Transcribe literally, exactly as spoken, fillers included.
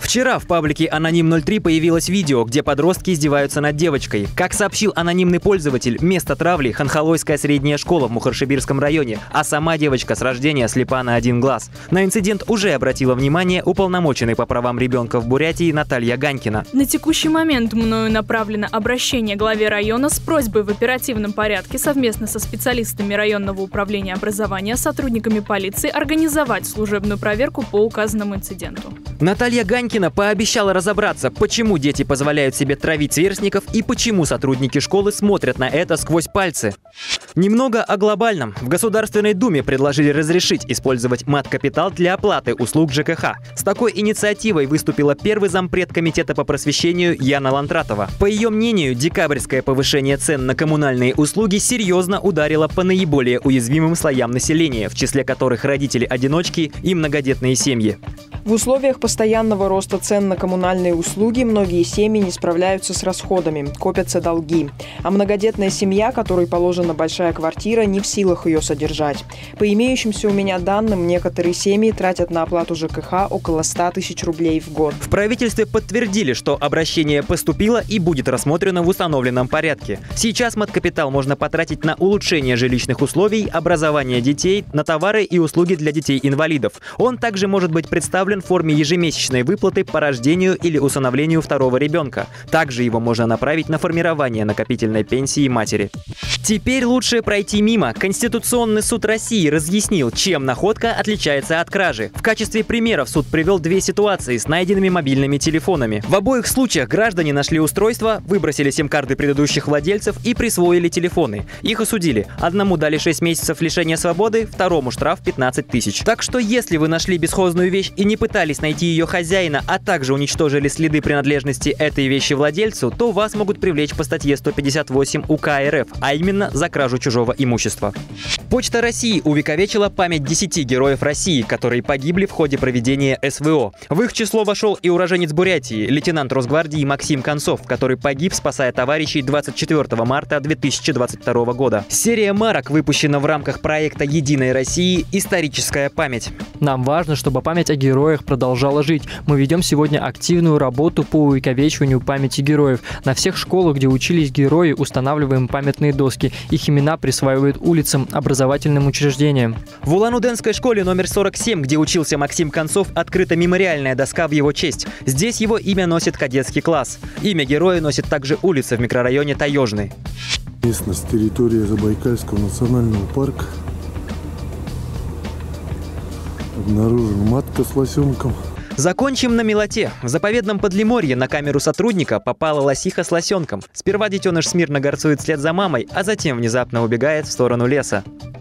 Вчера в паблике Аноним ноль три появилось видео, где подростки издеваются над девочкой. Как сообщил анонимный пользователь, место травли – Ханхалойская средняя школа в Мухоршибирском районе, а сама девочка с рождения слепа на один глаз. На инцидент уже обратила внимание уполномоченный по правам ребенка в Бурятии Наталья Ганькина. На текущий момент мною направлено обращение главе района с просьбой в оперативном порядке совместно со специалистами районного управления образования, сотрудниками полиции организовать служебную проверку по указанному инциденту. Наталья Ганькина пообещала разобраться, почему дети позволяют себе травить сверстников и почему сотрудники школы смотрят на это сквозь пальцы. Немного о глобальном. В Государственной Думе предложили разрешить использовать мат-капитал для оплаты услуг ЖКХ. С такой инициативой выступила первый зампред комитета по просвещению Яна Лантратова. По ее мнению, декабрьское повышение цен на коммунальные услуги серьезно ударило по наиболее уязвимым слоям населения, в числе которых родители-одиночки и многодетные семьи. В условиях постоянного роста цен на коммунальные услуги многие семьи не справляются с расходами, копятся долги. А многодетная семья, которой положена большая квартира, не в силах ее содержать. По имеющимся у меня данным, некоторые семьи тратят на оплату ЖКХ около ста тысяч рублей в год. В правительстве подтвердили, что обращение поступило и будет рассмотрено в установленном порядке. Сейчас мат-капитал можно потратить на улучшение жилищных условий, образование детей, на товары и услуги для детей-инвалидов. Он также может быть представлен в форме ежемесячной выплаты по рождению или усыновлению второго ребенка. Также его можно направить на формирование накопительной пенсии матери. Теперь лучше пройти мимо. Конституционный суд России разъяснил, чем находка отличается от кражи. В качестве примеров суд привел две ситуации с найденными мобильными телефонами. В обоих случаях граждане нашли устройства, выбросили сим-карты предыдущих владельцев и присвоили телефоны. Их осудили. Одному дали шесть месяцев лишения свободы, второму штраф пятнадцать тысяч. Так что если вы нашли бесхозную вещь и не пытались найти ее хозяина, а также уничтожили следы принадлежности этой вещи владельцу, то вас могут привлечь по статье сто пятьдесят восемь УК РФ, а именно за кражу чужого имущества. Почта России увековечила память десяти героев России, которые погибли в ходе проведения СВО. В их число вошел и уроженец Бурятии, лейтенант Росгвардии Максим Концов, который погиб, спасая товарищей двадцать четвёртого марта две тысячи двадцать второго года. Серия марок выпущена в рамках проекта «Единой России. Историческая память». Нам важно, чтобы память о героях продолжала жить. Мы ведем сегодня активную работу по увековечиванию памяти героев. На всех школах, где учились герои, устанавливаем памятные доски. Их имена присваивают улицам, образовательным учреждениям. В Улан-Удэнской школе номер сорок семь, где учился Максим Концов, открыта мемориальная доска в его честь. Здесь его имя носит кадетский класс. Имя героя носит также улица в микрорайоне Таежный. Местность территории Забайкальского национального парка. Обнаружена матка с лосенком. Закончим на милоте. В заповедном Подлиморье на камеру сотрудника попала лосиха с лосенком. Сперва детеныш смирно горцует вслед за мамой, а затем внезапно убегает в сторону леса.